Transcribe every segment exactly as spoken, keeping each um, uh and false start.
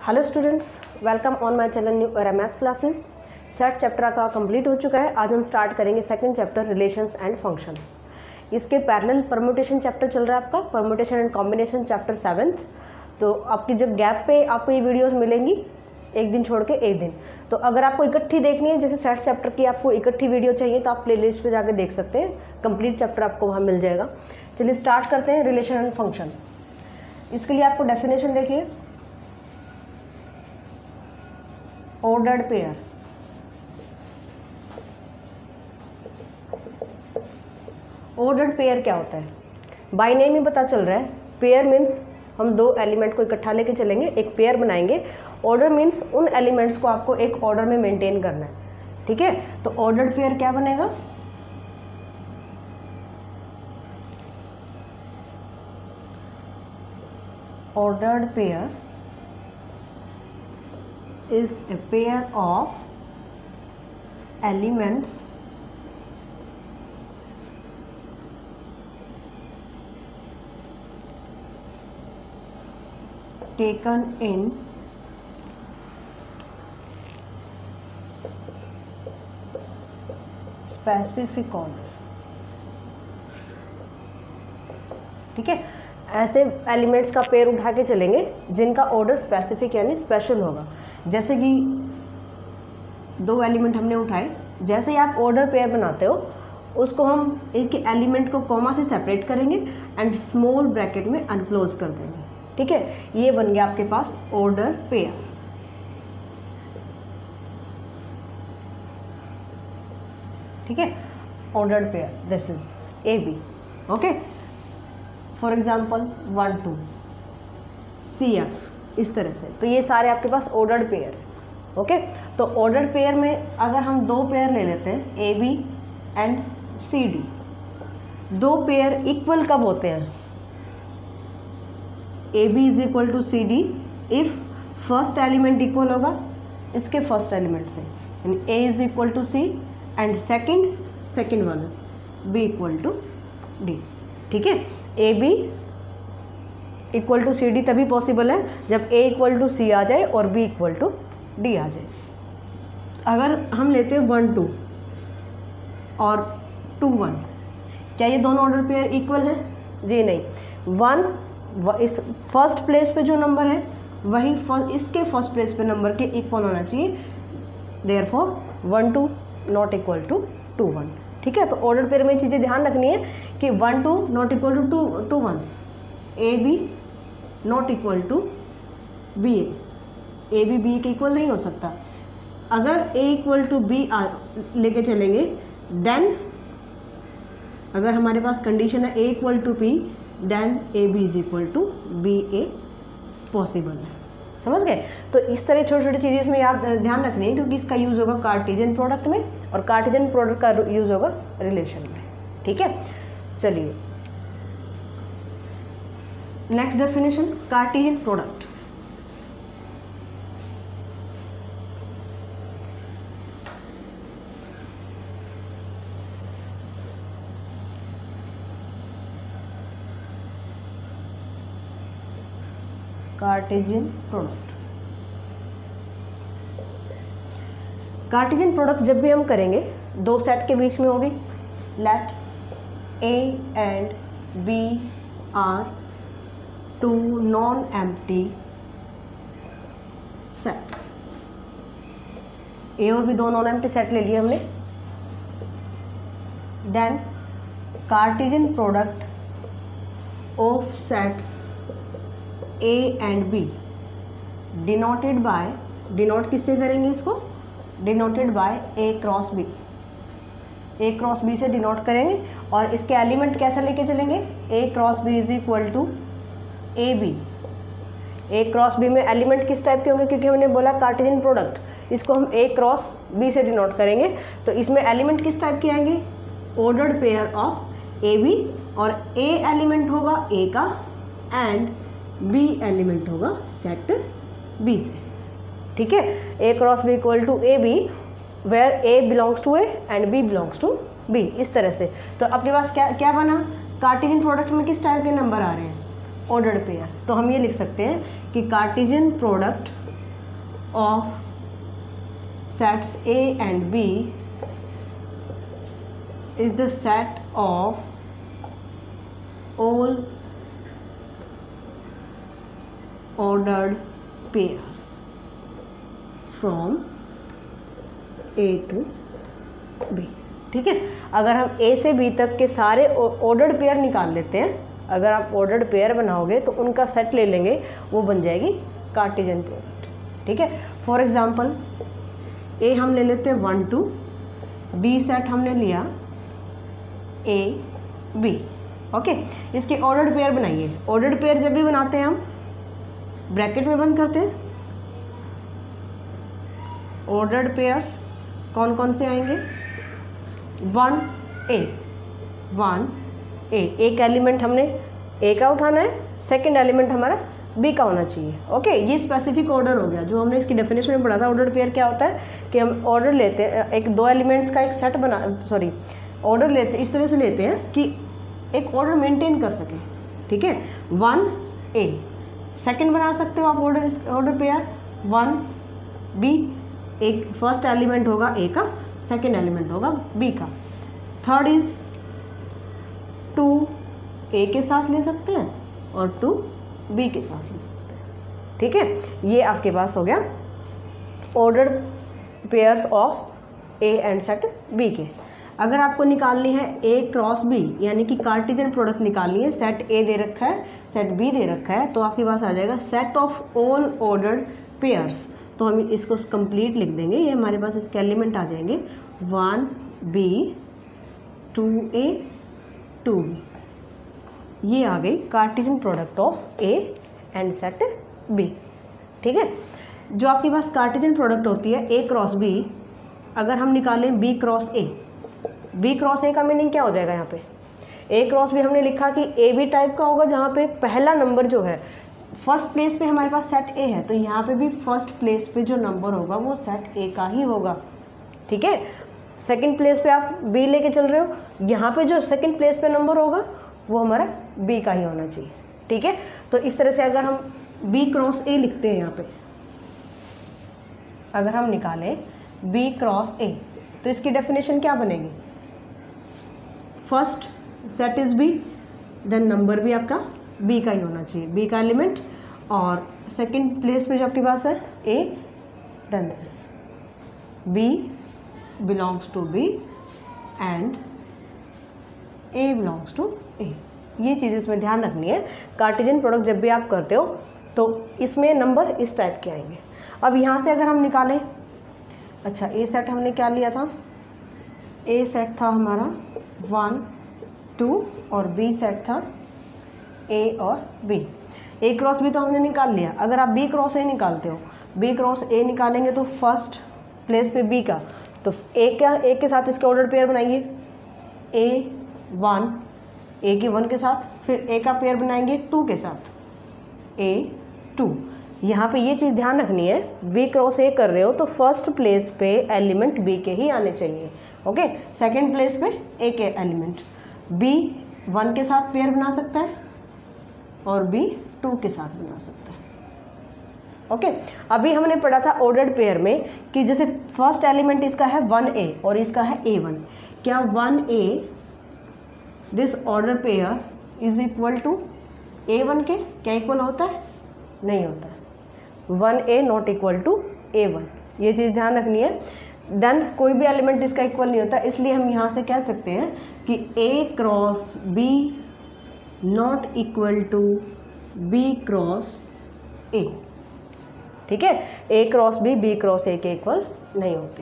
Hello students, welcome on my channel new MS classes. Set chapter का complete हो चुका है। आज हम स्टार्ट करेंगे second chapter relations and functions. इसके पैरेलल परम्यूटेशन चैप्टर चल रहा है आपका, permutation and combination chapter seventh. तो आपकी जब गैप पे आपको ये वीडियोस मिलेंगी, एक दिन छोड़ के एक दिन। तो अगर आपको इकट्ठी देखनी है, जैसे सेट चैप्टर की आपको इकट्ठी वीडियो चाहिए, तो आप प्ले लिस्ट पर जाकर देख सकते हैं। कंप्लीट चैप्टर आपको वहाँ मिल जाएगा। चलिए स्टार्ट करते हैं रिलेशन एंड फंक्शन। इसके लिए आपको डेफिनेशन देखिए, ऑर्डर्ड पेयर। ऑर्डर्ड पेयर क्या होता है? बाय नेम ही पता चल रहा है। पेयर मीन्स हम दो एलिमेंट को इकट्ठा लेके चलेंगे, एक पेयर बनाएंगे। ऑर्डर मीन्स उन एलिमेंट्स को आपको एक ऑर्डर में मेंटेन करना है, ठीक है। तो ऑर्डर्ड पेयर क्या बनेगा? Ordered pair is a pair of elements taken in specific order, ठीक है। ऐसे एलिमेंट्स का पेयर उठा के चलेंगे जिनका ऑर्डर स्पेसिफिक यानी स्पेशल होगा। जैसे कि दो एलिमेंट हमने उठाए, जैसे ही आप ऑर्डर पेयर बनाते हो, उसको हम एक एलिमेंट को कॉमा से सेपरेट करेंगे एंड स्मॉल ब्रैकेट में अनक्लोज कर देंगे, ठीक है। ये बन गया आपके पास ऑर्डर पेयर, ठीक है। Ordered pair, this is A B, okay. For example one two C F, इस तरह से। तो ये सारे आपके पास ऑर्डर्ड पेयर है, ओके। तो ऑर्डर्ड पेयर में अगर हम दो पेयर ले लेते हैं, A B and C D, दो पेयर इक्वल कब होते हैं? A B is equal to C D if first element equal होगा इसके फर्स्ट एलिमेंट से, यानी A is equal to C and second second one B equal to D, ठीक है। A B equal to C D तभी possible है जब A equal to C आ जाए और बी इक्वल टू डी आ जाए। अगर हम लेते हैं वन टू और टू वन, क्या ये दोनों ऑर्डर पेयर इक्वल है? जी नहीं। वन इस फर्स्ट प्लेस पे जो नंबर है वही इसके फर्स्ट प्लेस पे नंबर के इक्वल होना चाहिए। Therefore one two not equal to two one, ठीक है। तो ऑर्डर पेयर में चीज़ें ध्यान रखनी है कि one two not equal to two two one, A B not equal to B A, A B B के इक्वल नहीं हो सकता। अगर ए इक्वल टू बी लेके चलेंगे, देन अगर हमारे पास कंडीशन है A equal to B, then A B is equal to B A possible है। समझ गए? तो इस तरह छोटी छोटी चीज़ें इसमें याद ध्यान रखनी है, क्योंकि इसका यूज़ होगा कार्टेशियन प्रोडक्ट में और कार्टेशियन प्रोडक्ट का यूज़ होगा रिलेशन में, ठीक है। चलिए next definition, Cartesian product. Cartesian product Cartesian product जब भी हम करेंगे, दो सेट के बीच में होगी। Let A and B are two non empty sets. A और बी दो नॉन एम्प्टी सेट ले लिए हमने। Then Cartesian product of sets A and B denoted by, denote किससे करेंगे इसको? Denoted by A cross B, A cross B से denote करेंगे। और इसके एलिमेंट कैसे लेके चलेंगे? A cross B is equal to A B. A cross B में एलिमेंट किस टाइप के होंगे? क्योंकि हमने बोला कार्टेशियन प्रोडक्ट, इसको हम ए क्रॉस बी से डिनोट करेंगे। तो इसमें एलिमेंट किस टाइप के आएंगे? Ordered pair of A B, और ए एलिमेंट होगा ए का एंड बी एलिमेंट होगा सेट बी से, ठीक है। A cross B equal to A B, where A belongs to A and B belongs to B, इस तरह से। तो अपने पास क्या क्या बना? कार्टेशियन प्रोडक्ट में किस टाइप के नंबर आ रहे हैं? Ordered pair. तो हम ये लिख सकते हैं कि Cartesian product of sets A and B is the set of all ordered pairs from A to B। ठीक है, अगर हम A से B तक के सारे ऑर्डर्ड पेयर निकाल लेते हैं, अगर आप ऑर्डर्ड पेयर बनाओगे तो उनका सेट ले लेंगे, वो बन जाएगी कार्टेशियन प्रोडक्ट। ठीक है, फॉर एग्जांपल ए हम ले लेते हैं वन टू, बी सेट हमने लिया ए बी। ओके, इसके ऑर्डर्ड पेयर बनाइए। ऑर्डर्ड पेयर जब भी बनाते हैं हम ब्रैकेट में बंद करते हैं। ऑर्डर्ड पेयर्स कौन कौन से आएंगे? वन ए, वन ए, एक एलिमेंट हमने ए का उठाना है, सेकंड एलिमेंट हमारा बी का होना चाहिए। ओके, ये स्पेसिफिक ऑर्डर हो गया जो हमने इसकी डेफिनेशन में पढ़ा था। ऑर्डर पेयर क्या होता है कि हम ऑर्डर लेते हैं, एक दो एलिमेंट्स का एक सेट बना सॉरी ऑर्डर लेते इस तरह से लेते हैं कि एक ऑर्डर मेंटेन कर सके। ठीक है, वन ए, सेकंड बना सकते हो आप order order pair one B, एक फर्स्ट एलिमेंट होगा ए का, सेकंड एलिमेंट होगा बी का। थर्ड इज टू ए के साथ ले सकते हैं और टू बी के साथ ले सकते हैं। ठीक है, ये आपके पास हो गया order pairs of A and set B के। अगर आपको निकालनी है ए क्रॉस बी यानी कि कार्टेशियन प्रोडक्ट निकालनी है, सेट ए दे रखा है, सेट बी दे रखा है, तो आपके पास आ जाएगा set of all ordered pairs. तो हम इसको कंप्लीट लिख देंगे, ये हमारे पास इसके एलिमेंट आ जाएंगे one B, two A, two B. ये आ गई Cartesian product of A and set B. ठीक है, जो आपके पास कार्टेशियन प्रोडक्ट होती है ए क्रॉस बी, अगर हम निकालें B cross A, B cross A का मीनिंग क्या हो जाएगा? यहाँ पे ए क्रॉस बी हमने लिखा कि ए बी टाइप का होगा, जहाँ पे पहला नंबर जो है फर्स्ट प्लेस पे हमारे पास सेट ए है, तो यहाँ पे भी फर्स्ट प्लेस पे जो नंबर होगा वो सेट ए का ही होगा। ठीक है, सेकंड प्लेस पे आप बी लेके चल रहे हो, यहाँ पे जो सेकंड प्लेस पे नंबर होगा वो हमारा बी का ही होना चाहिए। ठीक है, तो इस तरह से अगर हम बी क्रॉस ए लिखते हैं यहाँ पे, अगर हम निकालें बी क्रॉस ए तो इसकी डेफिनेशन क्या बनेगी? First set is B, then number भी आपका बी का ही होना चाहिए, बी का एलिमेंट, और सेकंड प्लेस पे जो आपके पास है A, done this, B belongs to B and A belongs to A. ये चीज़ इसमें ध्यान रखनी है। कार्टेशियन प्रोडक्ट जब भी आप करते हो तो इसमें नंबर इस टाइप के आएंगे। अब यहाँ से अगर हम निकालें, अच्छा ए सेट हमने क्या लिया था? ए सेट था हमारा वन टू और बी सेट था ए और बी। ए क्रॉस बी तो हमने निकाल लिया। अगर आप बी क्रॉस ए निकालते हो, बी क्रॉस ए निकालेंगे तो फर्स्ट प्लेस पे बी का, तो ए का ए के साथ इसके ऑर्डर पेयर बनाइए, ए वन ए के वन के साथ, फिर ए का पेयर बनाएंगे टू के साथ ए टू। यहाँ पे ये चीज़ ध्यान रखनी है, बी क्रॉस ए कर रहे हो तो फर्स्ट प्लेस पे एलिमेंट बी के ही आने चाहिए। ओके, सेकंड प्लेस पे ए के एलिमेंट, बी वन के साथ पेयर बना सकता है और बी टू के साथ बना सकता है। ओके, अभी हमने पढ़ा था ऑर्डर्ड पेयर में कि जैसे फर्स्ट एलिमेंट इसका है वन ए और इसका है ए वन, क्या one A this order pair is equal to A one के? क्या इक्वल होता है? नहीं होता है। One A not equal to A one, ये चीज़ ध्यान रखनी है। देन कोई भी एलिमेंट इसका इक्वल नहीं होता, इसलिए हम यहाँ से कह सकते हैं कि A cross B not equal to B cross A. ठीक है, A cross B B cross A के इक्वल नहीं होते।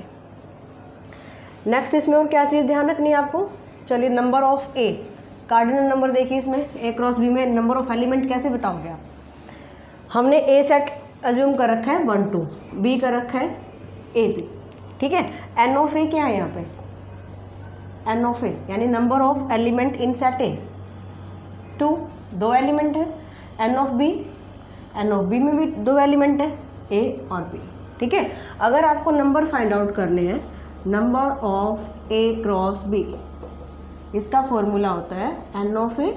नेक्स्ट इसमें और क्या चीज़ ध्यान रखनी है आपको? चलिए, number of A, cardinal number देखिए इसमें ए क्रॉस बी में नंबर ऑफ एलिमेंट कैसे बताओगे आप? हमने ए सेट अज्यूम कर रखा है वन टू, बी का रखा है ए बी। ठीक है, एन ऑफ ए क्या है यहाँ पे? एन ऑफ ए यानी number of element in set A, two, दो एलिमेंट है। N of B, N of B में भी दो एलिमेंट है, ए और बी। ठीक है, अगर आपको नंबर फाइंड आउट करने हैं, number of A cross B, इसका फॉर्मूला होता है N of A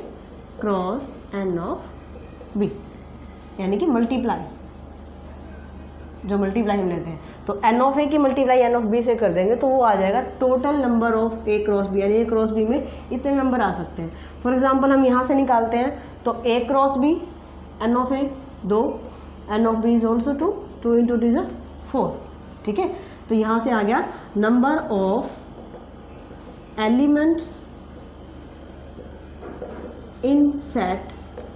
cross N of B, यानी कि मल्टीप्लाई जो मल्टीप्लाई हम लेते हैं, तो एन ऑफ ए की मल्टीप्लाई एन ऑफ बी से कर देंगे तो वो आ जाएगा total number of A cross B, यानी ए क्रॉस बी में इतने नंबर आ सकते हैं। फॉर एग्जांपल हम यहाँ से निकालते हैं तो A cross B N of A दो, N of B is also two, two into two is four, ठीक है। तो यहाँ से आ गया number of elements in set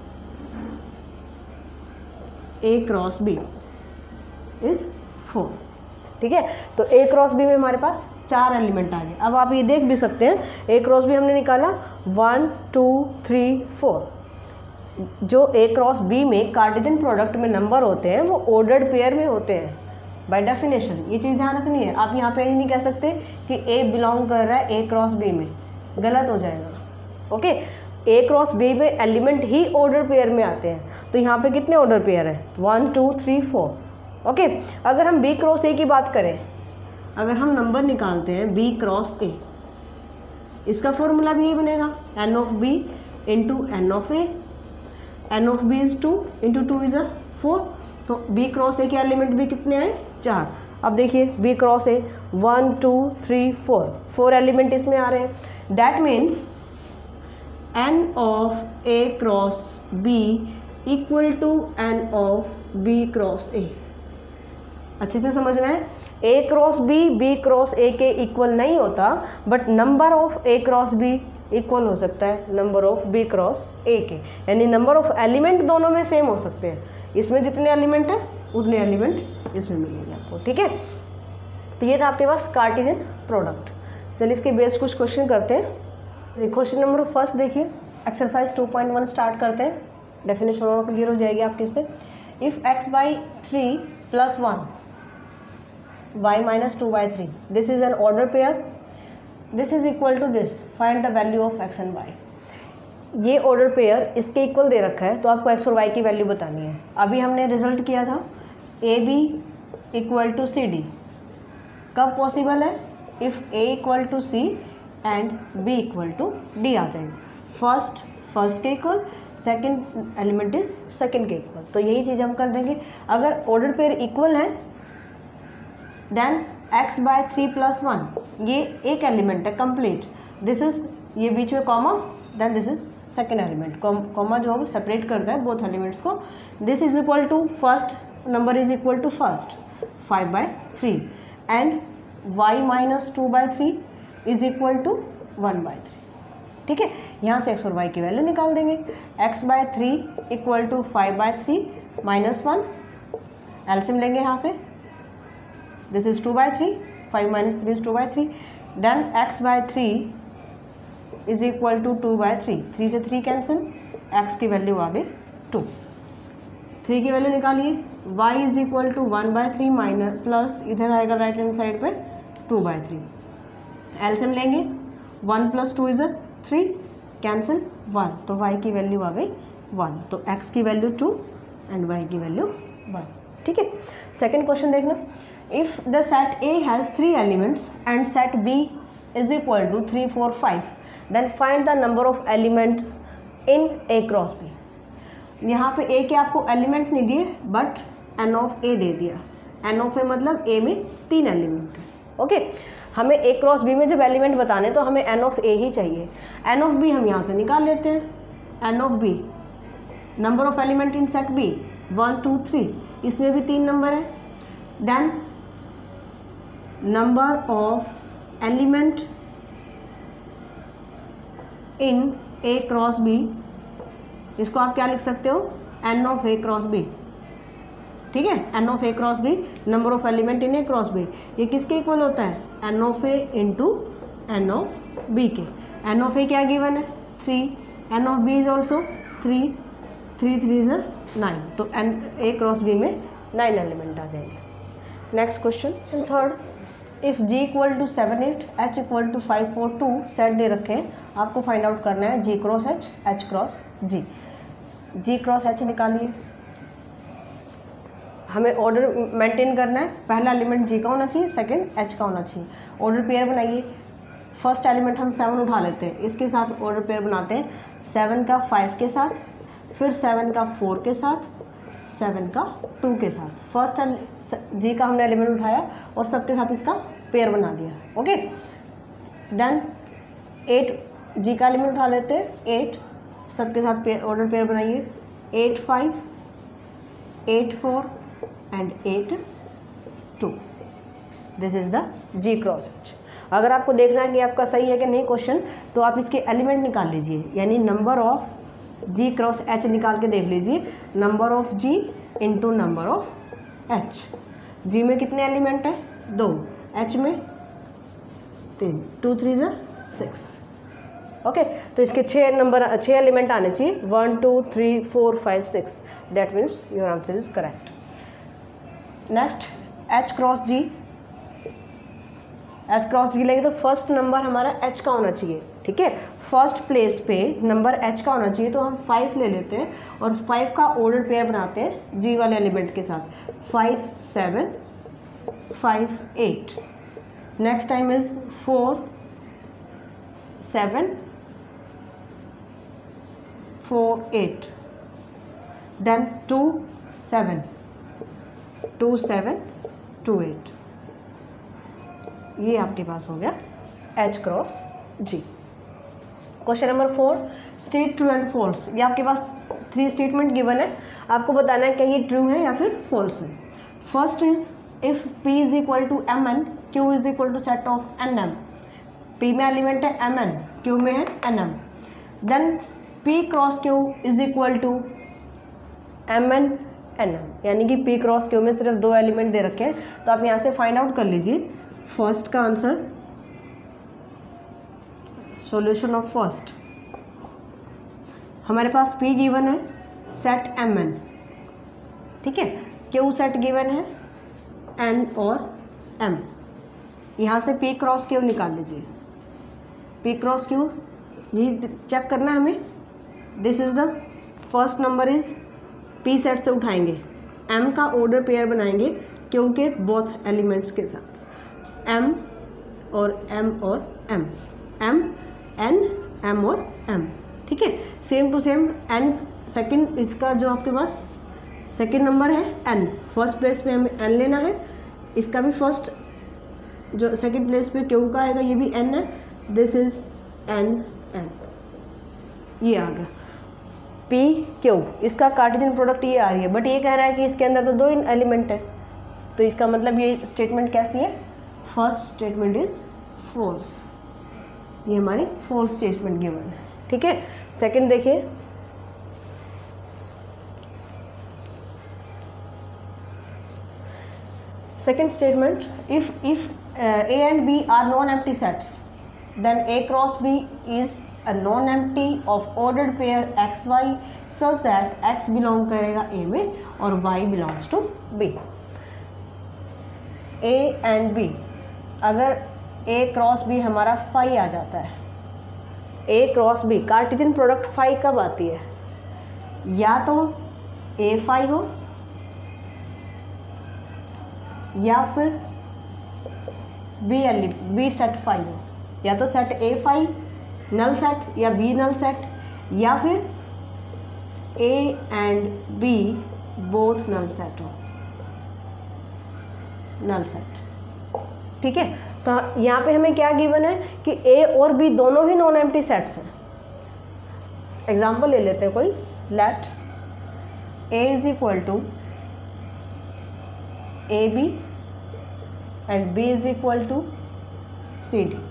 A cross B is four, ठीक है। तो ए क्रॉस बी में हमारे पास चार एलिमेंट आ गए। अब आप ये देख भी सकते हैं ए क्रॉस बी हमने निकाला वन टू थ्री फोर। जो ए क्रॉस बी में कार्टेशियन प्रोडक्ट में नंबर होते हैं वो ऑर्डर्ड पेयर में होते हैं बाय डेफिनेशन। ये चीज़ ध्यान रखनी है। आप यहाँ पे ये नहीं कह सकते कि ए बिलोंग कर रहा है ए क्रॉस बी में, गलत हो जाएगा। ओके, ए क्रॉस बी में एलिमेंट ही ऑर्डर पेयर में आते हैं। तो यहाँ पे कितने ऑर्डर पेयर हैं? One two three four. Okay, अगर हम बी क्रॉस ए की बात करें, अगर हम नंबर निकालते हैं बी क्रॉस ए, इसका फॉर्मूला भी यही बनेगा N of B into N of A, N of B is two into two is a four. तो बी क्रॉस ए के एलिमेंट भी कितने आए? चार। अब देखिए B cross A one two three four, four element इसमें आ रहे हैं। That means N of A cross B equal to N of B cross A. अच्छे से समझना है, A cross B B cross A के इक्वल नहीं होता, but number of A cross B equal हो सकता है number of B cross A के, यानी नंबर ऑफ एलिमेंट दोनों में सेम हो सकते हैं। इसमें जितने एलिमेंट हैं उतने एलिमेंट इसमें मिलेंगे आपको, ठीक है। तो ये था आपके पास कार्टेशियन प्रोडक्ट। चलिए इसके बेस्ड कुछ क्वेश्चन करते हैं। क्वेश्चन नंबर फर्स्ट देखिए, exercise two point one start करते हैं। डेफिनेशन और क्लियर हो जाएगी आपकी इससे। If x by three plus one y minus two by three, this is an order pair, this is equal to this, find the value of x and y। ये order pair इसके equal दे रखा है तो आपको x और y की value बतानी है। अभी हमने रिजल्ट किया था A B equal to C D. कब पॉसिबल है? If a equal to C and b equal to D आ जाएगा। फर्स्ट फर्स्ट के equal, second element is second के इक्वल। तो यही चीज़ हम कर देंगे। अगर ऑर्डर पेयर इक्वल है then x by three plus one, ये एक एलिमेंट है कंप्लीट। दिस इज, ये बीच में comma, then this is second element. Comma जो है सेपरेट करता है बोथ एलिमेंट्स को। This is equal to first number is equal to first five by three and y minus two by three is equal to one by three, ठीक है। यहाँ से x और y की वैल्यू निकाल देंगे। x by three equal to five by three minus one, LCM लेंगे यहाँ से। This is two by three, five minus three is two by three, then x by three is equal to two by three, three से three cancel, x की value आ गई two. Three की value निकालिए, y is equal to one by three minus plus इधर आएगा right hand side पे two by three. LCM लेंगे, one plus two is three, cancel one, तो y की वैल्यू आ गई वन। तो x की वैल्यू टू एंड y की वैल्यू वन, ठीक है। सेकेंड क्वेश्चन देखना। If the set A has three elements and set B is equal to three, four, five, then find the number of elements in A cross B। यहाँ पे A के आपको element नहीं दिए but N of A दे दिया। N of A मतलब A में तीन एलिमेंट है। ओके, हमें A क्रॉस B में जब एलिमेंट बताने तो हमें N of A ही चाहिए। N of B हम यहाँ से निकाल लेते हैं। N of B number of element in set B one two three, इसमें भी तीन नंबर है। Then number of element in A cross B, इसको आप क्या लिख सकते हो? N of A cross B, ठीक है। N of A cross B, number of element in A cross B, ये किसके इक्वल होता है? N of A into N of B के। एन ऑफ ए क्या गिवन है? Three, N of B is also three, three three is nine, तो N A cross B में nine element आ जाएंगे। Next question and third, if G equal to seven eight, H equal to five four two set दे रखे हैं, आपको find out करना है G cross H, H cross G. G cross H निकालिए, हमें ऑर्डर मेंटेन करना है। पहला एलिमेंट जी का होना चाहिए, सेकंड एच का होना चाहिए। ऑर्डर पेयर बनाइए। फर्स्ट एलिमेंट हम सेवन उठा लेते हैं, इसके साथ ऑर्डर पेयर बनाते हैं। सेवन का फाइव के साथ, फिर सेवन का फोर के साथ, सेवन का टू के साथ। फर्स्ट जी का हमने एलिमेंट उठाया और सबके साथ इसका पेयर बना दिया। ओके, देन एट जी का एलिमेंट उठा लेते हैं, एट सबके साथ पेयर ऑर्डर पेयर बनाइए, eight five, eight four and eight two. This is the G cross H. अगर आपको देखना है कि आपका सही है कि नहीं क्वेश्चन, तो आप इसके एलिमेंट निकाल लीजिए, यानी number of G cross H निकाल के देख लीजिए, number of G into number of H. G में कितने एलिमेंट हैं? दो, एच में तीन, टू थ्री ज़ा सिक्स। ओके, तो इसके छः नंबर छः एलिमेंट आने चाहिए, one two three four five six. That means your answer is correct. Next H cross G, H cross G लेंगे तो फर्स्ट नंबर हमारा एच का होना चाहिए। ठीक है, फर्स्ट प्लेस पे नंबर एच का होना चाहिए, तो हम फाइव ले लेते हैं और फाइव का ऑर्डर पेयर बनाते हैं जी वाले एलिमेंट के साथ, five seven five eight. Next time is four seven four eight, then two seven two seven two eight. ये आपके पास हो गया H cross G. Question number four, state true and false. ये आपके पास थ्री स्टेटमेंट गिवन है, आपको बताना है कि ये ट्रू है या फिर फॉल्स है। First is if P is equal to M N, Q is equal to set of N M. P में एलिमेंट है एम एन, क्यू में है N M. Then P cross Q is equal to M N N M, यानी कि P cross Q में सिर्फ दो element दे रखे हैं, तो आप यहाँ से फाइंड आउट कर लीजिए फर्स्ट का आंसर। सॉल्यूशन ऑफ फर्स्ट, हमारे पास P गिवन है, सेट एम एन, ठीक है, क्यू सेट गिवन है एन और एम। यहाँ से P क्रॉस क्यू निकाल लीजिए, P क्रॉस क्यू ये चेक करना है हमें। This is the first number is P set से उठाएंगे, M का ऑर्डर पेयर बनाएंगे क्यू के बोथ एलिमेंट्स के साथ, M और M और M, M N M और M। ठीक है, same to same N second, इसका जो आपके पास सेकंड नंबर है N, फर्स्ट प्लेस पे हमें N लेना है, इसका भी फर्स्ट जो सेकंड प्लेस पे क्यू का आएगा ये भी N है। दिस इज N N, ये आ गया P Q, इसका कार्टेशियन प्रोडक्ट ये आ रही है, बट ये कह रहा है कि इसके अंदर तो दो एलिमेंट है, तो इसका मतलब ये स्टेटमेंट कैसी है? फर्स्ट स्टेटमेंट इज फॉल्स, ये हमारी फॉल्स स्टेटमेंट गिवन है। ठीक है, सेकंड देखिए, second statement, if if A and B are non-empty sets, then A cross B is a non-empty of ordered pair X Y such that X belong करेगा A में और Y belongs to B। A and B, अगर A cross B हमारा phi आ जाता है, A cross B Cartesian product phi कब आती है? या तो A फाई हो या फिर B L B set phi हो, या तो set A phi null set या बी नल सेट, या फिर A and B both null set हो, नल सेट। ठीक है, तो यहाँ पे हमें क्या गिवन है कि ए और बी दोनों ही नॉन एम्प्टी सेट्स हैं। एग्जाम्पल ले लेते हैं कोई, let A is equal to A B and B is equal to C D.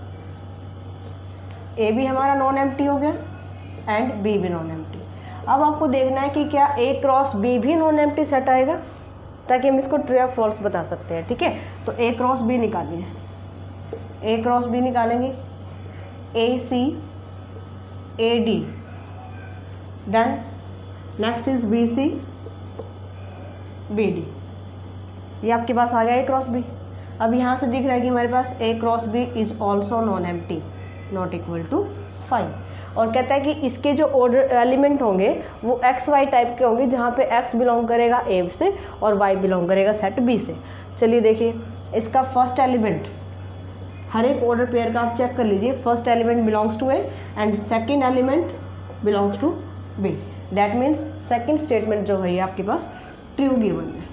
A भी हमारा नॉन एम्प्टी हो गया एंड B भी नॉन एम्प्टी। अब आपको देखना है कि क्या A क्रॉस B भी नॉन एम्प्टी सेट आएगा, ताकि हम इसको ट्रू या फॉल्स बता सकते हैं। ठीक है, तो A क्रॉस B निकालिए, A क्रॉस B निकालेंगे, A C A D, then next is B C B D, ये आपके पास आ गया A क्रॉस B। अब यहाँ से दिख रहा है कि हमारे पास A cross B is also non empty, not equal to five, और कहता है कि इसके जो ऑर्डर एलिमेंट होंगे वो एक्स वाई टाइप के होंगे, जहाँ पे X बिलोंग करेगा A से और Y बिलोंग करेगा सेट B से। चलिए देखिए, इसका फर्स्ट एलिमेंट, हर एक ऑर्डर पेयर का आप चेक कर लीजिए, first element belongs to A and second element belongs to B। That means second statement जो है ये आपके पास ट्रू गिवन है,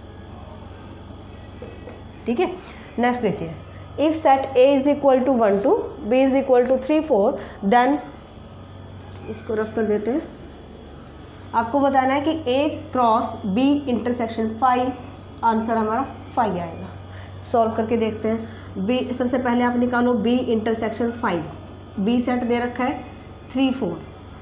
ठीक है। नेक्स्ट देखिए, if set A is equal to one two, B is equal to three four, then इसको rough कर देते हैं। आपको बताना है कि A cross B intersection five, answer हमारा फाइव आएगा। सॉल्व करके देखते हैं। बी, सबसे पहले आप निकालो B intersection five, B set दे रखा है थ्री फोर,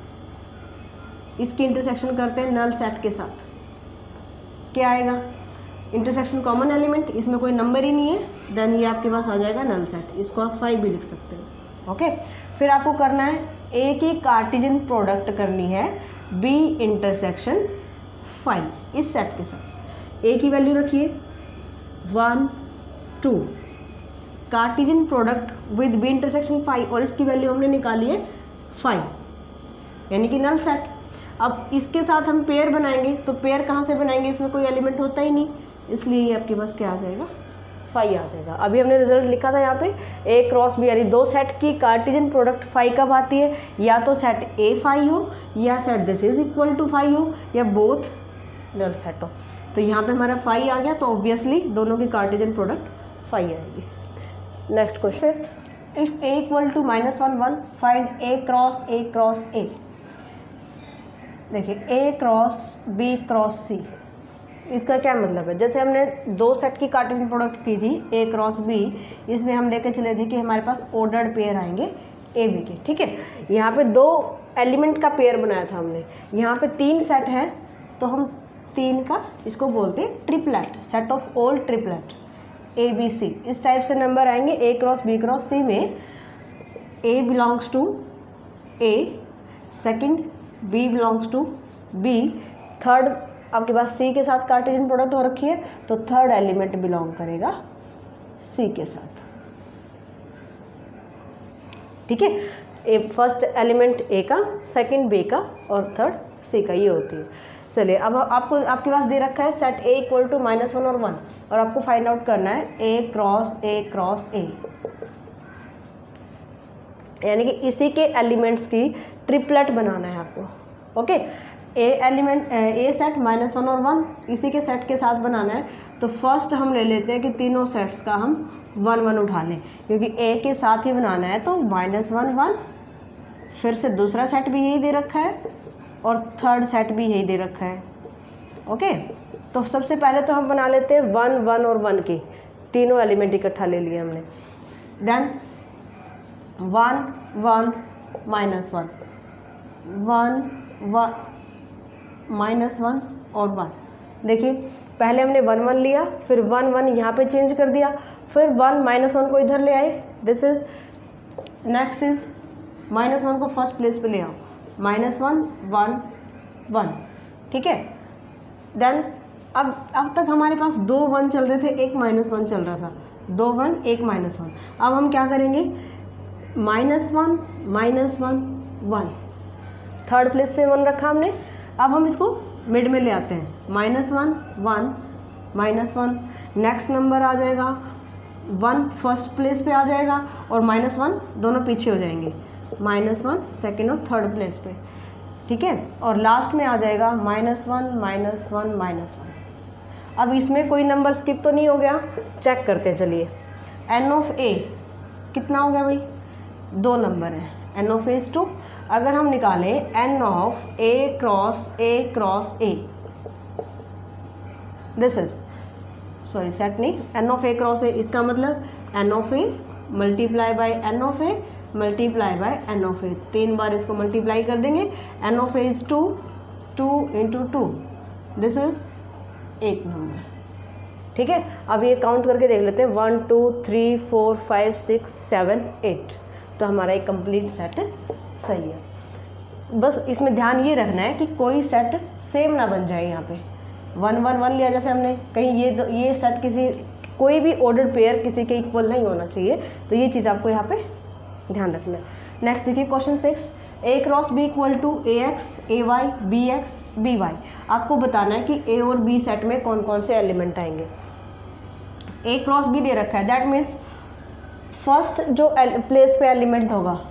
इसकी इंटरसेक्शन करते हैं नल सेट के साथ, क्या आएगा, इंटरसेक्शन कॉमन एलिमेंट, इसमें कोई नंबर ही नहीं है, देन ये आपके पास आ जाएगा नल सेट, इसको आप फाइव भी लिख सकते हो, ओके। फिर आपको करना है ए की कार्टेशियन प्रोडक्ट करनी है बी इंटरसेक्शन फाइव इस सेट के साथ। ए की वैल्यू रखिए one two, Cartesian product with B intersection five, और इसकी वैल्यू हमने निकाली है फाइव, यानी कि नल सेट। अब इसके साथ हम पेयर बनाएंगे, तो पेयर कहाँ से बनाएंगे, इसमें कोई एलिमेंट होता ही नहीं, इसलिए ये आपके पास क्या आ जाएगा, फाइव आ जाएगा। अभी हमने रिजल्ट लिखा था यहाँ पे ए क्रॉस बी, यानी दो सेट की कार्टेशियन प्रोडक्ट फाइव कब आती है, या तो सेट ए फाइव हो, या set this is equal to five हो, या बोथ नल सेट हो। तो यहाँ पे हमारा फाइव आ गया, तो ऑब्वियसली दोनों की कार्टेशियन प्रोडक्ट फाइव आएगी। Next question, if A equal to minus one one, find A cross A cross A. देखिए A cross B cross C, इसका क्या मतलब है, जैसे हमने दो सेट की कार्टेशियन प्रोडक्ट की थी ए क्रॉस बी, इसमें हम लेकर चले थे कि हमारे पास ऑर्डर्ड पेयर आएंगे ए बी के, ठीक है। यहाँ पे दो एलिमेंट का पेयर बनाया था हमने, यहाँ पे तीन सेट है, तो हम तीन का इसको बोलते हैं triplet, set of all triplet A B C. इस टाइप से नंबर आएंगे A cross B cross C में, A belongs to A, second B belongs to B, third आपके पास सी के साथ कार्टेशियन प्रोडक्ट हो रखी है, तो थर्ड एलिमेंट बिलोंग करेगा सी के साथ, ठीक है। ए फर्स्ट एलिमेंट ए का, सेकंड बी का, और थर्ड सी का, ये होती है। चलिए अब आपको आपके पास दे रखा है set A equal to minus one और वन, और आपको फाइंड आउट करना है ए क्रॉस ए क्रॉस ए, यानी कि इसी के एलिमेंट्स की ट्रिपलेट बनाना है आपको, okay. A element A set minus one और वन, इसी के सेट के साथ बनाना है, तो फर्स्ट हम ले लेते हैं कि तीनों सेट्स का हम वन वन उठा लें, क्योंकि ए के साथ ही बनाना है, तो माइनस वन वन, फिर से दूसरा सेट भी यही दे रखा है, और थर्ड सेट भी यही दे रखा है, ओके। तो सबसे पहले तो हम बना लेते हैं वन वन और वन की, तीनों एलिमेंट इकट्ठा ले लिए हमने, then one one minus one, one one minus one और वन। देखिए पहले हमने वन वन लिया, फिर वन वन यहाँ पे चेंज कर दिया, फिर वन माइनस वन को इधर ले आए, this is next is minus one को फर्स्ट प्लेस पे ले आओ, माइनस वन वन वन, ठीक है। देन अब अब तक हमारे पास दो वन चल रहे थे, एक माइनस वन चल रहा था, दो वन एक माइनस वन। अब हम क्या करेंगे, minus one minus one one, third place पे वन रखा हमने, अब हम इसको मिड में ले आते हैं, minus one one minus one, next number आ जाएगा वन फर्स्ट प्लेस पे आ जाएगा, और माइनस वन दोनों पीछे हो जाएंगे, माइनस वन सेकेंड और थर्ड प्लेस पे, ठीक है। और लास्ट में आ जाएगा minus one minus one minus one. अब इसमें कोई नंबर स्किप तो नहीं हो गया, चेक करते हैं, चलिए। एन ऑफ ए कितना हो गया भाई, दो नंबर है, N of A is two. अगर हम निकालें N of A cross A cross A, this is sorry set नहीं, N of A cross A, इसका मतलब N of A multiply by N of A multiply by N of A, तीन बार इसको multiply कर देंगे, N of A is two, two into two, this is एक number, ठीक है। अब ये काउंट करके देख लेते हैं, one two three four five six seven eight, तो हमारा एक कंप्लीट सेट सही है। बस इसमें ध्यान ये रखना है कि कोई सेट सेम ना बन जाए, यहाँ पे वन वन वन लिया जैसे हमने, कहीं ये दो, ये सेट किसी कोई भी ऑर्डर पेयर किसी के इक्वल नहीं होना चाहिए, तो ये चीज़ आपको यहाँ पे ध्यान रखना है। नेक्स्ट देखिए question six, A cross B equal to A X A Y B X B Y. आपको बताना है कि ए और बी सेट में कौन कौन से एलिमेंट आएंगे। ए क्रॉस बी दे रखा है, दैट मीन्स फर्स्ट जो प्लेस पे एलिमेंट होगा,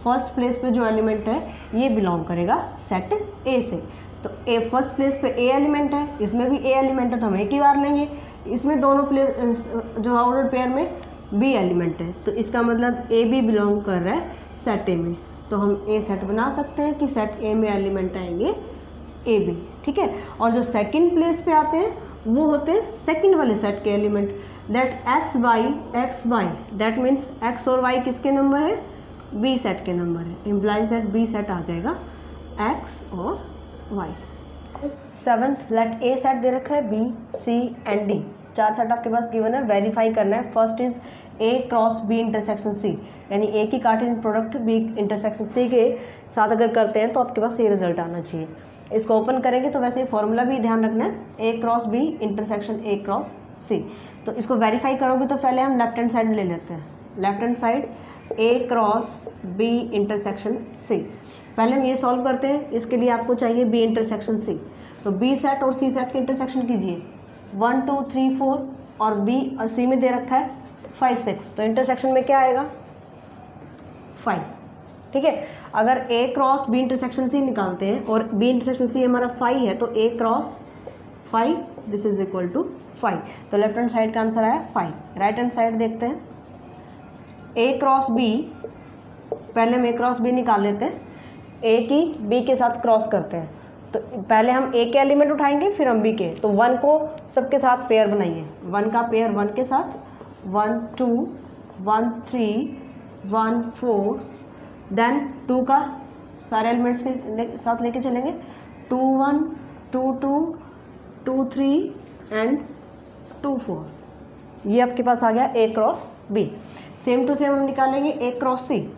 फर्स्ट प्लेस पे जो एलिमेंट है ये बिलोंग करेगा सेट ए से। तो ए फर्स्ट प्लेस पे ए एलिमेंट है, इसमें भी ए एलिमेंट है तो हम एक ही बार लेंगे। इसमें दोनों प्लेस जो ऑर्डर पेयर में बी एलिमेंट है, तो इसका मतलब ए भी बिलोंग कर रहा है सेट ए में। तो हम ए सेट बना सकते हैं कि सेट ए में एलिमेंट आएंगे ए बी, ठीक है। और जो सेकंड प्लेस पे आते हैं वो होते हैं सेकंड वाले सेट के element, that X by X by, that means X और वाई किसके नंबर है, बी सेट के नंबर है। इम्प्लाइज दैट बी सेट आ जाएगा एक्स और Y. Seventh, let A set दे रखा है बी सी एंड डी, चार सेट आपके पास गिवन है, वेरीफाई करना है। First is A cross B intersection C, यानी ए की Cartesian product B intersection C के साथ अगर करते हैं तो आपके पास ये रिजल्ट आना चाहिए। इसको ओपन करेंगे तो वैसे फॉर्मूला भी ध्यान रखना है, A cross B intersection A cross C. तो इसको वेरीफाई करोगे तो पहले हम लेफ्ट हैंड साइड ले लेते हैं, left hand side A cross B intersection C. पहले हम ये सॉल्व करते हैं, इसके लिए आपको चाहिए बी इंटरसेक्शन सी। तो बी सेट और सी सेट के इंटरसेक्शन कीजिए, वन टू थ्री फोर और बी और सी में दे रखा है फाइव सिक्स, तो इंटरसेक्शन में क्या आएगा फाइव, ठीक है। अगर A cross B intersection C निकालते हैं और बी इंटरसेक्शन सी हमारा फाइव है, तो A cross five this is equal to five, तो लेफ्ट हैंड साइड का आंसर आया फाइव। राइट हैंड साइड देखते हैं, ए क्रॉस बी, पहले हम ए क्रॉस बी निकाल लेते हैं, ए की बी के साथ क्रॉस करते हैं। तो पहले हम ए के एलिमेंट उठाएंगे फिर हम बी के, तो वन को सबके साथ पेयर बनाइए, वन का पेयर वन के साथ, one two one three one four, then two का सारे एलिमेंट्स के ले, साथ लेके चलेंगे, two one two two two three and two four, ये आपके पास आ गया A cross B. Same to same हम निकालेंगे ए cross C,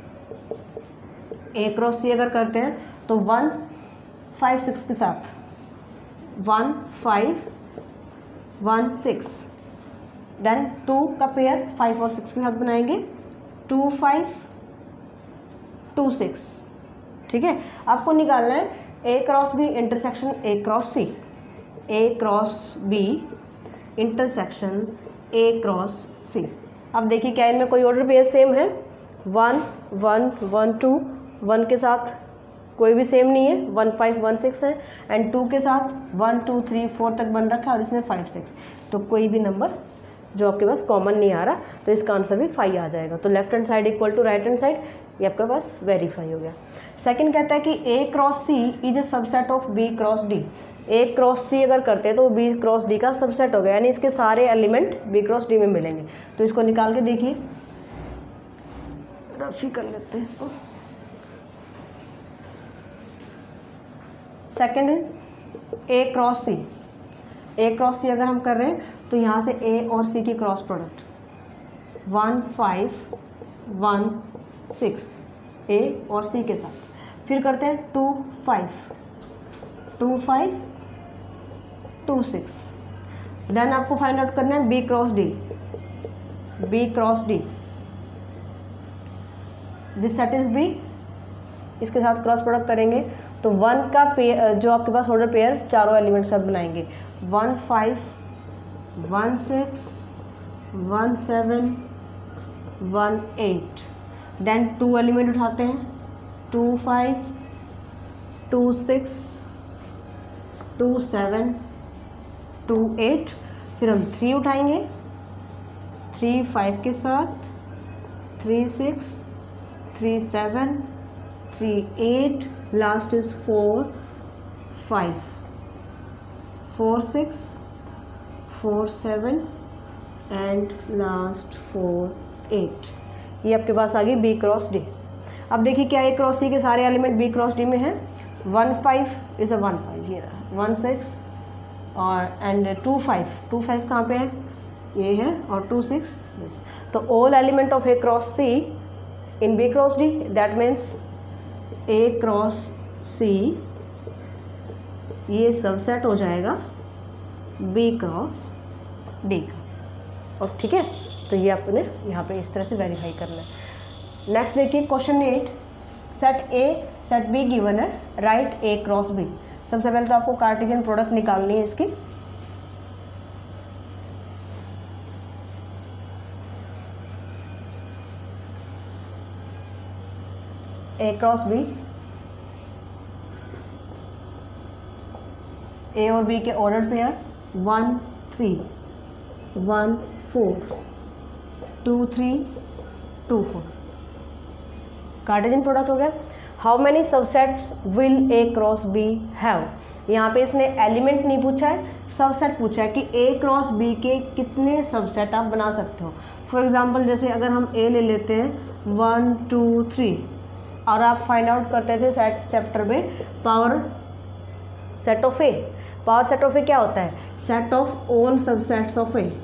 A cross C अगर करते हैं तो वन फाइव सिक्स के साथ, one five one six, then two का पेयर फाइव और सिक्स के साथ बनाएंगे, टू फाइव टू सिक्स, ठीक है। आपको निकालना है A cross B intersection A cross C, A cross B intersection A cross C. अब देखिए क्या इनमें कोई ऑर्डर पेयर सेम है, one one one two, one के साथ कोई भी सेम नहीं है, वन फाइव वन सिक्स है, एंड टू के साथ वन टू थ्री फोर तक बन रखा है और इसमें फाइव सिक्स, तो कोई भी नंबर जो आपके पास कॉमन नहीं आ रहा, तो इसका आंसर भी फाइव आ जाएगा। तो left hand side equal to right hand side, ये आपके पास वेरीफाई हो गया। सेकंड कहता है कि A cross C is a subset of B cross D, A cross C अगर करते हैं तो बी क्रॉस डी का सबसेट हो गया, यानी इसके सारे एलिमेंट बी क्रॉस डी में मिलेंगे। तो इसको निकाल के देखिए, रफी कर लेते हैं इसको। Second is A cross C, A cross C अगर हम कर रहे हैं तो यहाँ से ए और सी की cross product, one five one six A और सी के साथ, फिर करते हैं two five two five two six, then आपको फाइंड आउट करना है B cross D, B cross D, this set is B, इसके साथ क्रॉस प्रोडक्ट करेंगे तो वन का पेयर जो आपके पास ऑर्डर पेयर चारों एलिमेंट के साथ बनाएंगे, one five one six one seven one eight, then two element उठाते हैं, two five two six two seven two eight, फिर हम थ्री उठाएंगे, थ्री फाइव के साथ, three six three seven three eight, last is four five, four six four seven and last four eight, ये आपके पास आ गई बी क्रॉस डी। अब देखिए क्या ए क्रॉस सी के सारे एलिमेंट बी क्रॉस डी में हैं, one five is a one five, ये रहा वन सिक्स और and two five, two five कहाँ पे है, ये है, और टू सिक्स दिस। तो all element of A cross C in B cross D, that means A cross C ये सबसेट हो जाएगा बी क्रॉस डी का, और ठीक है। तो ये आपने यहाँ पे इस तरह से वेरीफाई करना है। नेक्स्ट देखिए question eight, set A set B given है, राइट ए क्रॉस बी। सबसे पहले तो आपको कार्टेशियन प्रोडक्ट निकालनी है इसकी, ए क्रॉस बी, ए और बी के order pair one three one four two three two four, Cartesian product हो गया। How many subsets will A cross B have, यहाँ पे इसने एलिमेंट नहीं पूछा है, सबसेट पूछा है कि ए क्रॉस बी के कितने सबसेट आप बना सकते हो। फॉर एग्जांपल जैसे अगर हम ए ले लेते हैं वन टू थ्री, और आप फाइंड आउट करते थे सेट चैप्टर में power set of A, power set of A क्या होता है, set of all subsets of A,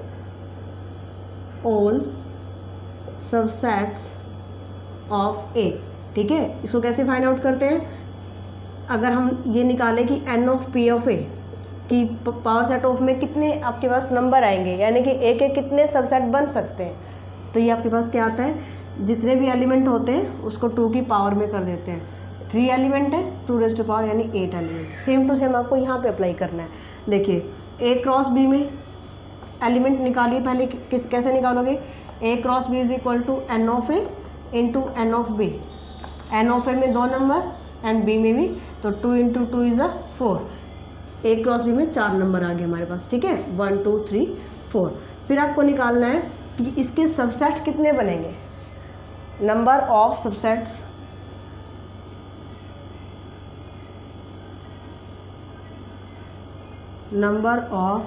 all subsets of A. ठीक है, इसको कैसे फाइंड आउट करते हैं, अगर हम ये निकालें कि N of P of A कि पावर सेट ऑफ में कितने आपके पास नंबर आएंगे, यानी कि ए के कितने सबसेट बन सकते हैं, तो ये आपके पास क्या आता है, जितने भी एलिमेंट होते हैं उसको टू की पावर में कर देते हैं। थ्री एलिमेंट है, टू रेज़ टू पावर यानी eight element. Same to same आपको यहाँ पे अप्लाई करना है। देखिए ए क्रॉस बी में एलिमेंट निकालिए, पहले किस कैसे निकालोगे, A cross B is equal to N of A into N of B, N of A में दो नंबर एंड बी में भी, तो two into two is a four, A cross B में चार नंबर आ गए हमारे पास। ठीक है, वन टू थ्री फोर। फिर आपको निकालना है कि इसके सबसेट्स कितने बनेंगे, number of subsets number of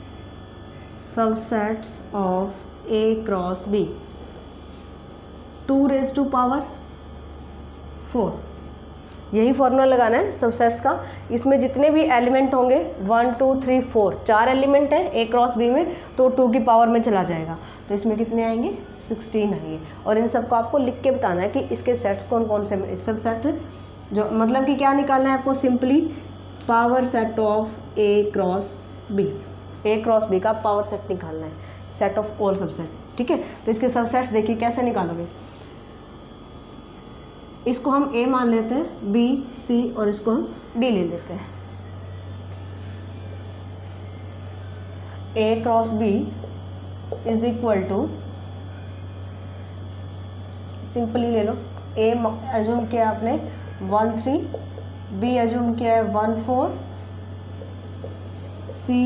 subsets of A cross B, two raise two power four, यही फॉर्मूला लगाना है सबसेट्स का। इसमें जितने भी एलिमेंट होंगे वन टू थ्री फोर, चार एलिमेंट हैं ए क्रॉस बी में, तो टू की पावर में चला जाएगा, तो इसमें कितने आएंगे, सिक्सटीन आएंगे। और इन सबको आपको लिख के बताना है कि इसके सेट्स कौन कौन से, सबसेट जो मतलब कि क्या निकालना है आपको, simply power set of A cross B, A cross B का पावर सेट निकालना है, सेट ऑफ ऑल सबसेट। ठीक है, तो इसके सबसेट्स देखिए कैसे निकालोगे, इसको हम ए मान लेते हैं, बी सी और इसको हम डी ले लेते हैं। A cross B is equal to, simply ले लो, ए एज्यूम किया आपने वन थ्री, बी एज्यूम किया है one four, C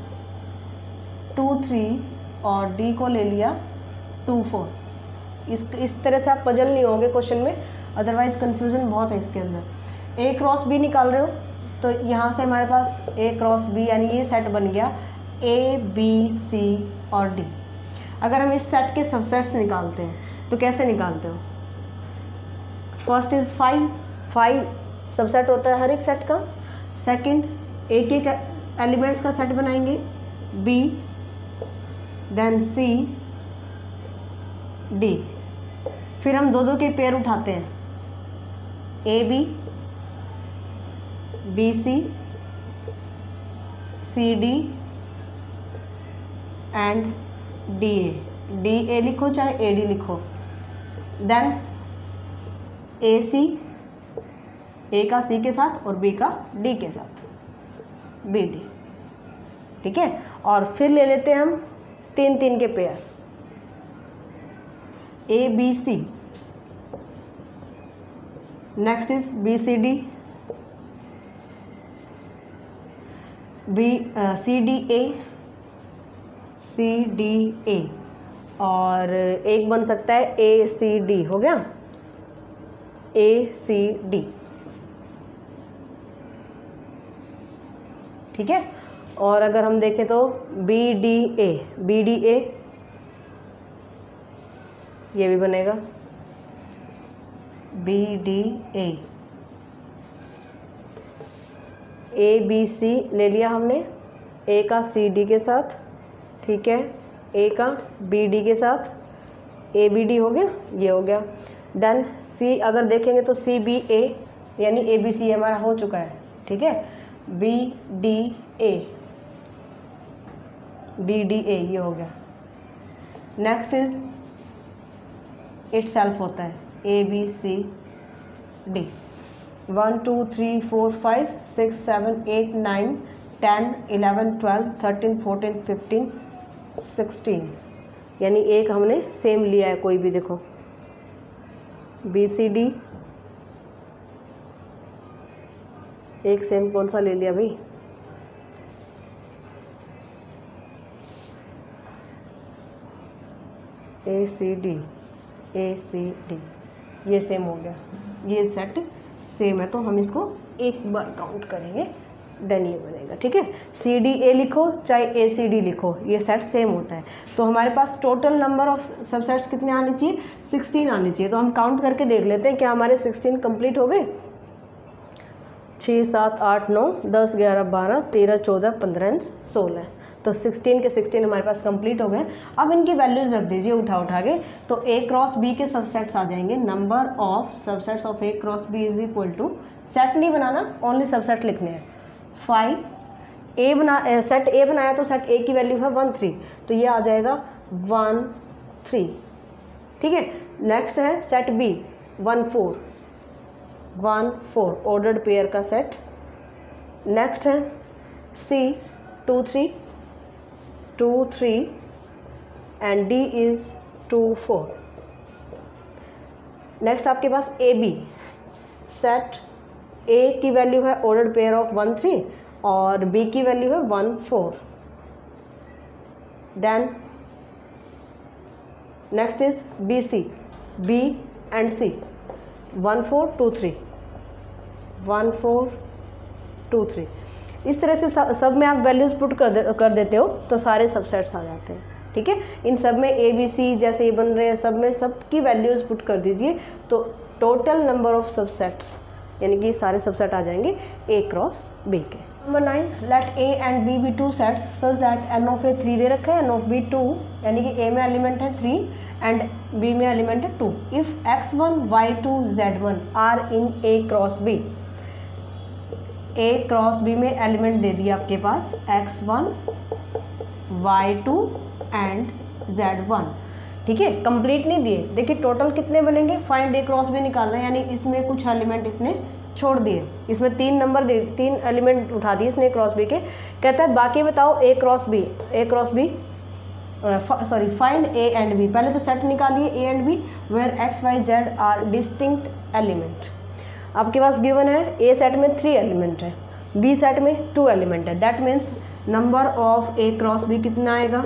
two three और डी को ले लिया टू फोर। इस इस तरह से आप पजल नहीं होंगे क्वेश्चन में, अदरवाइज कन्फ्यूजन बहुत है इसके अंदर। ए क्रॉस बी निकाल रहे हो तो यहाँ से हमारे पास ए क्रॉस बी यानी ये सेट बन गया ए बी सी और डी। अगर हम इस सेट के सबसेट्स निकालते हैं तो कैसे निकालते हो, first is five, five subset होता है हर एक सेट का। सेकंड एक एक एलिमेंट्स का सेट बनाएंगे, बी देन सी डी, फिर हम दो दो के पेयर उठाते हैं, A B, B C, C D and D A. D A लिखो चाहे ए डी लिखो, देन ए सी, ए का सी के साथ और बी का डी के साथ, बी डी। ठीक है, और फिर ले लेते हैं हम तीन तीन के पेयर, A B C, next is B C D, B C D A, C D A, और एक बन सकता है ए सी डी, हो गया ए सी डी। ठीक है, और अगर हम देखें तो B D A, B D A ये भी बनेगा, B D A, A B C ले लिया हमने, ए का सी डी के साथ, ठीक है, ए का बी डी के साथ, ए बी डी हो गया, ये हो गया। देन सी अगर देखेंगे तो सी बी ए यानी ए बी सी हमारा हो चुका है। ठीक है, B D A, B D A ये हो गया। नेक्स्ट इज इट सेल्फ होता है A B C D, one two three four five six seven eight nine ten eleven twelve thirteen fourteen fifteen sixteen, यानी एक हमने सेम लिया है कोई भी, देखो बी सी डी एक सेम कौन सा ले लिया भाई, A C D, A C D ये सेम हो गया, ये सेट सेम है तो हम इसको एक बार काउंट करेंगे, देन ये बनेगा। ठीक है, सी डी ए लिखो चाहे ए सी डी लिखो, ये सेट सेम होता है। तो हमारे पास टोटल नंबर ऑफ सबसेट्स कितने आने चाहिए, सिक्सटीन आने चाहिए। तो हम काउंट करके देख लेते हैं क्या हमारे सिक्सटीन कंप्लीट हो गए। छः सात आठ नौ दस ग्यारह बारह तेरह चौदह पंद्रह एंड सोलह, तो सिक्सटीन के सिक्सटीन हमारे पास कंप्लीट हो गए। अब इनकी वैल्यूज़ रख दीजिए उठा उठा के, तो ए क्रॉस बी के सबसेट्स आ जाएंगे। Number of subsets of A cross B is equal to, set नहीं बनाना, ओनली सबसेट लिखने हैं। फाइव ए बना सेट ए बनाया तो सेट ए की वैल्यू है वन थ्री, तो ये आ जाएगा वन थ्री। ठीक है, नेक्स्ट है set B one four, one four ordered pair का सेट। नेक्स्ट है C two three, two three and D is two four. Next आपके पास ए बी, सेट ए की वैल्यू है ordered pair of one three और B की value है one four. Then next is B C, B and C one four two three, one four two three. इस तरह से सब में आप वैल्यूज पुट कर दे, कर देते हो तो सारे सबसेट्स आ जाते हैं। ठीक है, इन सब में ए बी सी जैसे ये बन रहे हैं, सब में सब की वैल्यूज पुट कर दीजिए तो टोटल नंबर ऑफ सबसेट्स यानी कि सारे सबसेट आ जाएंगे ए क्रॉस बी के। Number nine, let A and B be two sets such that N of A three दे रखा है, एन ऑफ बी टू, यानी कि ए में एलिमेंट है थ्री एंड बी में एलिमेंट है two. If x one y two z one are in A cross B, A cross B में एलिमेंट दे दिया आपके पास x one y two and z one. ठीक है, कंप्लीट नहीं दिए। देखिए टोटल कितने बनेंगे, फाइंड ए क्रॉस बी निकालना है, यानी इसमें कुछ एलिमेंट इसने छोड़ दिए, इसमें तीन नंबर दे तीन एलिमेंट उठा दिए इसने क्रॉस बी के। कहता है बाकी बताओ A cross B, A cross B sorry find A and B. पहले तो सेट निकालिए A and B where x y z are distinct element. आपके पास गिवन है ए सेट में थ्री एलिमेंट है, बी सेट में टू एलिमेंट है। That means number of A cross B कितना आएगा,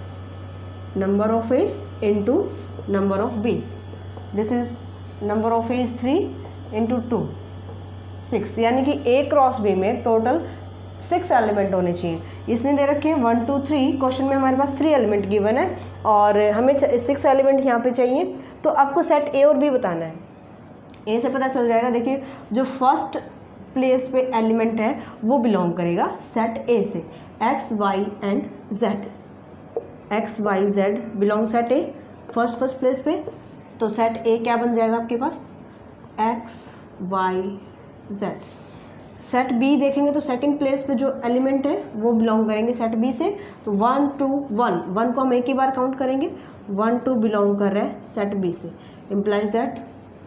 number of A into number of B. This is number of A is three into to six, यानी कि A cross B में total six element होने चाहिए। इसने दे रखे हैं वन टू थ्री, क्वेश्चन में हमारे पास थ्री एलिमेंट गिवन है और हमें सिक्स एलिमेंट यहाँ पे चाहिए। तो आपको सेट ए और बी बताना है। ए से पता चल जाएगा, देखिए जो फर्स्ट प्लेस पे एलिमेंट है वो बिलोंग करेगा सेट ए से, x y and z. X y z belong set A first first place पे, तो सेट ए क्या बन जाएगा आपके पास, x y z. Set B देखेंगे तो सेकंड प्लेस पे जो एलिमेंट है वो बिलोंग करेंगे सेट बी से, तो वन टू वन, वन को हम एक ही बार काउंट करेंगे, वन टू बिलोंग कर रहा है सेट बी से। इम्प्लाइज दैट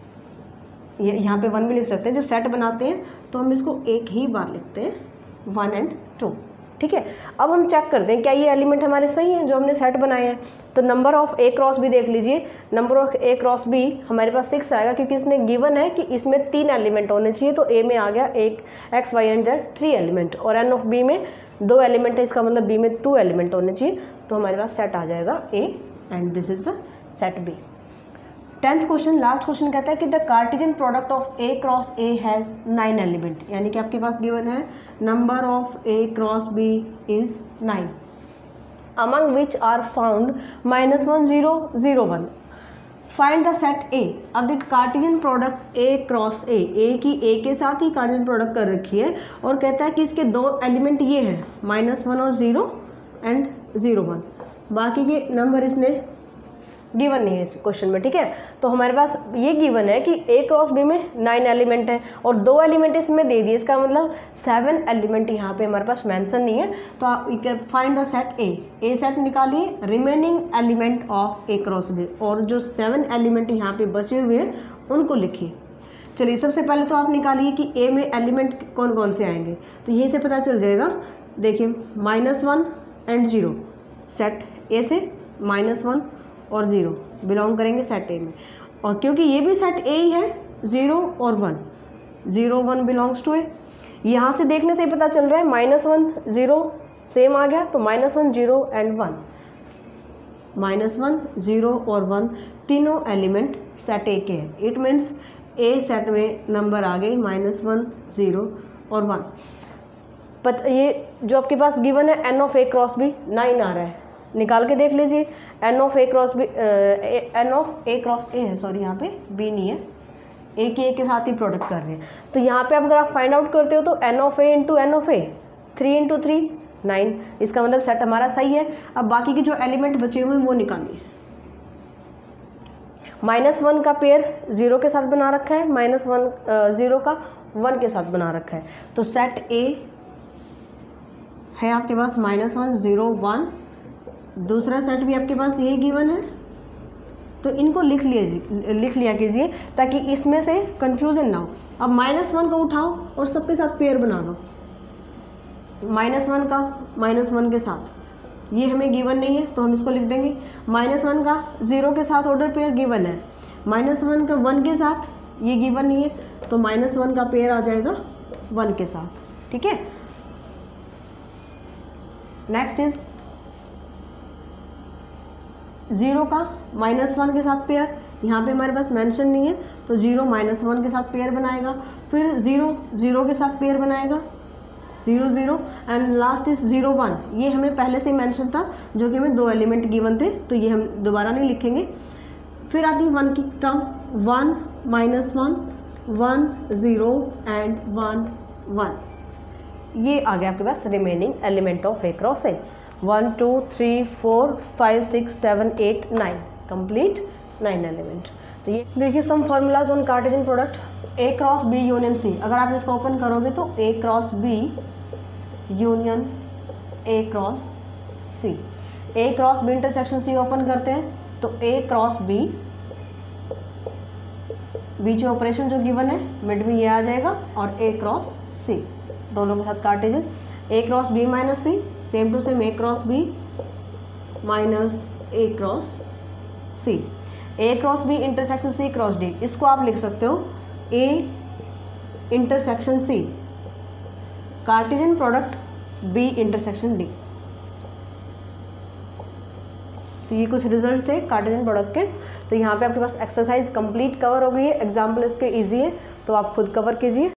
ये यहाँ पे वन भी लिख सकते हैं, जब सेट बनाते हैं तो हम इसको एक ही बार लिखते हैं, वन एंड टू। ठीक है, अब हम चेक करते हैं क्या ये एलिमेंट हमारे सही हैं जो हमने सेट बनाए हैं। तो number of A cross B देख लीजिए, number of A cross B हमारे पास सिक्स आएगा क्योंकि इसने गिवन है कि इसमें तीन एलिमेंट होने चाहिए। तो ए में आ गया एक x y and z three element, और एन ऑफ बी में दो एलिमेंट है, इसका मतलब बी में टू एलिमेंट होने चाहिए। तो हमारे पास सेट आ जाएगा A and this is the set B. Tenth question, last question कहता है कि the Cartesian product of A cross A has nine element, यानी कि आपके पास गिवन है number of A cross B is nine, among which are found minus one zero zero one. Find the set A. अब the Cartesian product A cross A, A की A के साथ ही Cartesian product कर रखी है और कहता है कि इसके दो एलिमेंट ये हैं माइनस वन और ज़ीरो एंड ज़ीरो वन, बाकी के नंबर इसने गिवन नहीं है इस क्वेश्चन में। ठीक है, तो हमारे पास ये गिवन है कि ए क्रॉस बी में नाइन एलिमेंट है और दो एलिमेंट इसमें दे दिए, इसका मतलब सेवन एलिमेंट यहाँ पे हमारे पास मेंशन नहीं है। तो आप find the set A, A set निकालिए, remaining element of A cross B, और जो सेवन एलिमेंट यहाँ पे बचे हुए हैं उनको लिखिए। चलिए सबसे पहले तो आप निकालिए कि ए में एलिमेंट कौन कौन से आएंगे, तो यहीं से पता चल जाएगा। देखिए minus one and zero, set A से माइनस वन और ज़ीरो बिलोंग करेंगे सेट ए में, और क्योंकि ये भी सेट ए ही है, ज़ीरो और one, zero one belongs to A. यहाँ से देखने से ही पता चल रहा है माइनस वन जीरो सेम आ गया, तो minus one zero and one, minus one zero और वन तीनों एलिमेंट सेट ए के हैं। इट मीन्स ए सेट में नंबर आ गए माइनस वन जीरो और वन। पत ये जो आपके पास गिवन है N of A cross B nine आ रहा है, निकाल के देख लीजिए। N of A cross B, N of A cross A है, सॉरी यहाँ पे बी नहीं है, ए के ए के साथ ही प्रोडक्ट कर रहे हैं। तो यहाँ पे आप अगर आप फाइंड आउट करते हो तो n of A into N of A, three into three nine, इसका मतलब सेट हमारा सही है। अब बाकी के जो एलिमेंट बचे हुए हैं वो निकालिए। माइनस वन का पेयर जीरो के साथ बना रखा है, माइनस वन जीरो का वन के साथ बना रखा है। तो सेट ए है आपके पास माइनस वन जीरो वन, दूसरा सेट भी आपके पास ये गिवन है, तो इनको लिख लीजिए, लिख लिया कीजिए ताकि इसमें से कंफ्यूजन ना हो। अब माइनस वन को उठाओ और सबके साथ पेयर बना दो, माइनस वन का माइनस वन के साथ, ये हमें गिवन नहीं है तो हम इसको लिख देंगे। माइनस वन का ज़ीरो के साथ ऑर्डर पेयर गिवन है, माइनस वन का वन के साथ ये गिवन नहीं है, तो माइनस वन का पेयर आ जाएगा वन के साथ। ठीक है, नेक्स्ट इज ज़ीरो का माइनस वन के साथ पेयर, यहाँ पे हमारे पास मेंशन नहीं है, तो ज़ीरो माइनस वन के साथ पेयर बनाएगा, फिर ज़ीरो ज़ीरो के साथ पेयर बनाएगा, zero zero and last is zero one. ये हमें पहले से ही मेंशन था, जो कि हमें दो एलिमेंट गिवन थे, तो ये हम दोबारा नहीं लिखेंगे। फिर आती है वन की term, one minus one, one zero and one one. ये आ गया आपके पास remaining element of A cross A. One two three four five six seven eight nine, complete nine element. तो ये देखिए some formulas on Cartesian product A cross B union C. अगर आप इसको ओपन करोगे तो A cross B union A cross C, A cross B intersection C open करते हैं तो ए क्रॉस बी, बीच में ऑपरेशन जो गिवन है मिड में ये आ जाएगा, और ए क्रॉस सी दोनों के साथ Cartesian. A cross B minus C, same to same A cross B minus A cross C. A cross B intersection C cross D, इसको आप लिख सकते हो A intersection C Cartesian product B intersection D. तो ये कुछ result थे Cartesian product के। तो यहाँ पे आपके पास एक्सरसाइज कंप्लीट कवर हो गई है, एग्जाम्पल इसके इजी है तो आप खुद कवर कीजिए।